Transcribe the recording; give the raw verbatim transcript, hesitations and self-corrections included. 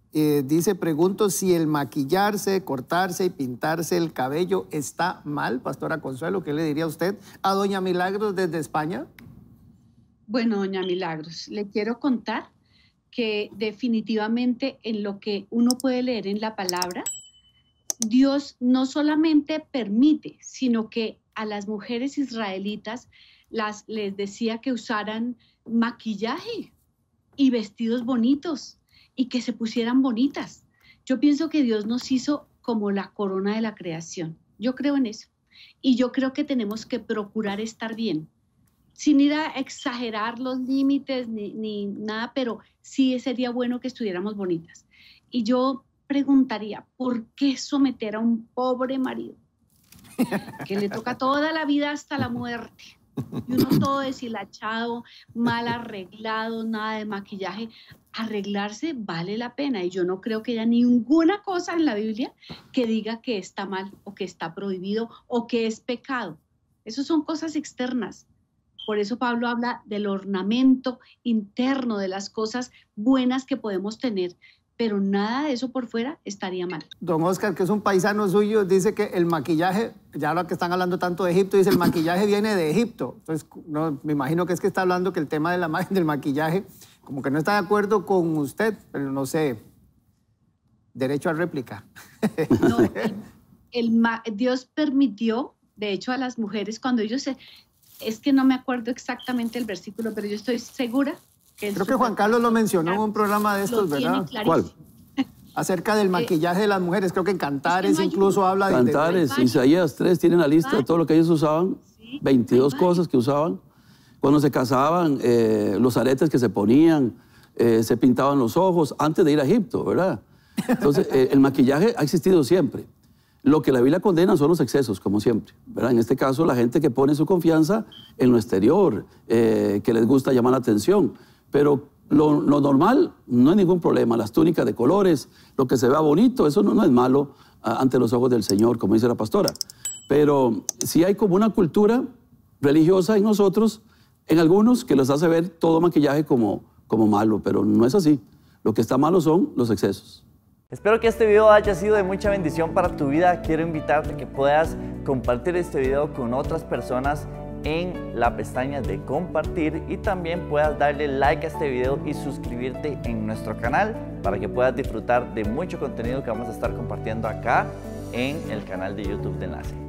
Eh, dice, pregunto si el maquillarse, cortarse y pintarse el cabello está mal. Pastora Consuelo, ¿qué le diría usted a doña Milagros desde España? Bueno, doña Milagros, le quiero contar que definitivamente en lo que uno puede leer en la palabra, Dios no solamente permite, sino que a las mujeres israelitas las, les decía que usaran maquillaje y vestidos bonitos y que se pusieran bonitas. Yo pienso que Dios nos hizo como la corona de la creación. Yo creo en eso. Y yo creo que tenemos que procurar estar bien, sin ir a exagerar los límites ni, ni nada, pero sí sería bueno que estuviéramos bonitas. Y yo preguntaría, ¿por qué someter a un pobre marido que le toca toda la vida hasta la muerte? Y uno todo deshilachado, mal arreglado, nada de maquillaje. Arreglarse vale la pena y yo no creo que haya ninguna cosa en la Biblia que diga que está mal o que está prohibido o que es pecado. Eso son cosas externas. Por eso Pablo habla del ornamento interno, de las cosas buenas que podemos tener, pero nada de eso por fuera estaría mal. Don Oscar, que es un paisano suyo, dice que el maquillaje, ya lo que están hablando tanto de Egipto, dice el maquillaje viene de Egipto. Entonces, no, me imagino que es que está hablando que el tema de la, del maquillaje, como que no está de acuerdo con usted, pero no sé, derecho a réplica. No, el, el, Dios permitió, de hecho, a las mujeres, cuando ellos se... Es que no me acuerdo exactamente el versículo, pero yo estoy segura que... Creo que Juan Carlos lo mencionó en un programa de estos, ¿verdad? ¿Cuál? Acerca del maquillaje de las mujeres. Creo que en Cantares es que no incluso habla de... Cantares, de... Isaías tres tiene la lista de todo lo que ellos usaban, sí, veintidós cosas que usaban. Cuando se casaban, eh, los aretes que se ponían, eh, se pintaban los ojos antes de ir a Egipto, ¿verdad? Entonces, eh, el maquillaje ha existido siempre. Lo que la Biblia condena son los excesos, como siempre, ¿verdad? En este caso, la gente que pone su confianza en lo exterior, eh, que les gusta llamar la atención. Pero lo, lo normal no hay ningún problema. Las túnicas de colores, lo que se vea bonito, eso no, no es malo uh, ante los ojos del Señor, como dice la pastora. Pero sí hay como una cultura religiosa en nosotros, en algunos, que los hace ver todo maquillaje como, como malo, pero no es así. Lo que está malo son los excesos. Espero que este video haya sido de mucha bendición para tu vida. Quiero invitarte a que puedas compartir este video con otras personas en la pestaña de compartir y también puedas darle like a este video y suscribirte en nuestro canal para que puedas disfrutar de mucho contenido que vamos a estar compartiendo acá en el canal de YouTube de Enlace.